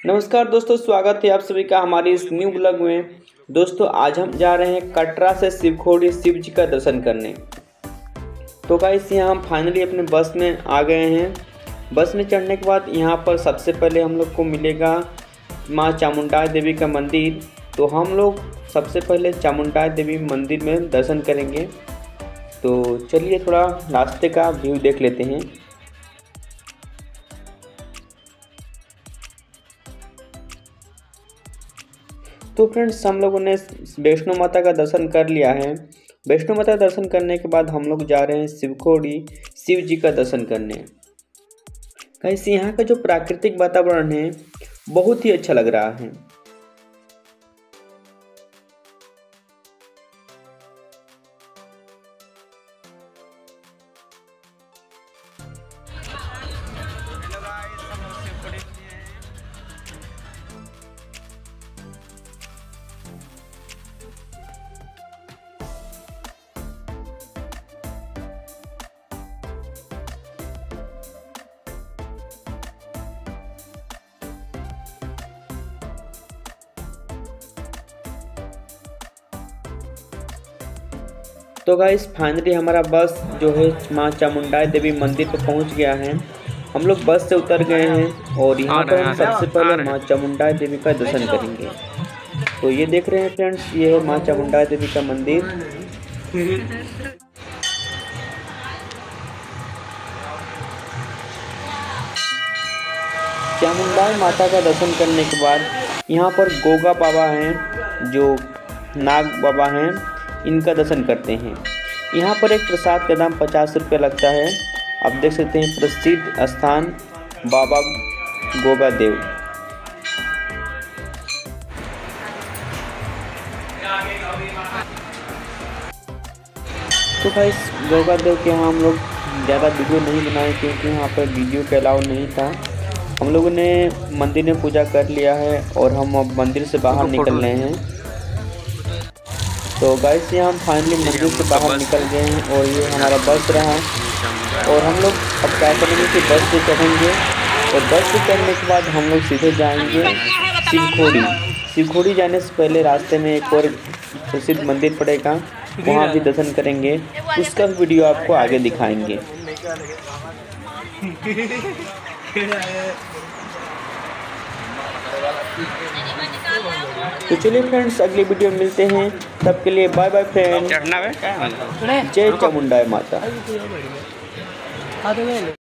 नमस्कार दोस्तों, स्वागत है आप सभी का हमारी इस न्यू ब्लॉग में। दोस्तों आज हम जा रहे हैं कटरा से शिवखोड़ी शिव जी का दर्शन करने। तो गाइस यहाँ हम फाइनली अपने बस में आ गए हैं। बस में चढ़ने के बाद यहाँ पर सबसे पहले हम लोग को मिलेगा माँ चामुंडा देवी का मंदिर। तो हम लोग सबसे पहले चामुंडा देवी मंदिर में दर्शन करेंगे। तो चलिए थोड़ा रास्ते का व्यू देख लेते हैं। तो फ्रेंड्स हम लोगों ने वैष्णो माता का दर्शन कर लिया है। वैष्णो माता दर्शन करने के बाद हम लोग जा रहे हैं शिवखोड़ी शिव जी का दर्शन करने। गाइस यहाँ का जो प्राकृतिक वातावरण है बहुत ही अच्छा लग रहा है। तो गाइस फाइनली हमारा बस जो है माँ चामुंडा देवी मंदिर पर पहुंच गया है। हम लोग बस से उतर गए हैं और यहाँ पर हम सबसे पहले माँ चामुंडा देवी का दर्शन करेंगे। तो ये देख रहे हैं फ्रेंड्स, ये है माँ चामुंडा देवी का मंदिर। चामुंडा माता का दर्शन करने के बाद यहाँ पर गोगा बाबा हैं, जो नाग बाबा हैं, इनका दर्शन करते हैं। यहाँ पर एक प्रसाद का दाम 50 रुपये लगता है। आप देख सकते हैं प्रसिद्ध स्थान बाबा गोगा देव। तो भाई गोगा देव के यहाँ हम लोग ज़्यादा वीडियो नहीं बनाए क्योंकि यहाँ पर वीडियो के अलाउ नहीं था। हम लोगों ने मंदिर में पूजा कर लिया है और हम अब मंदिर से बाहर निकल रहे हैं। तो गाइस यहाँ हम फाइनली मंदिर से बाहर निकल गए हैं और ये हमारा बस रहा। और हम लोग अब क्या करेंगे कि बस से चढ़ेंगे और बस से चढ़ने के बाद हम लोग सीधे जाएंगे शिवखोड़ी। शिवखोड़ी जाने से पहले रास्ते में एक और प्रसिद्ध मंदिर पड़ेगा, वहाँ भी दर्शन करेंगे। उसका वीडियो आपको आगे दिखाएंगे। तो चलिए फ्रेंड्स अगली वीडियो में मिलते हैं, तब के लिए बाय बाय फ्रेंड। जय चामुंडा माता।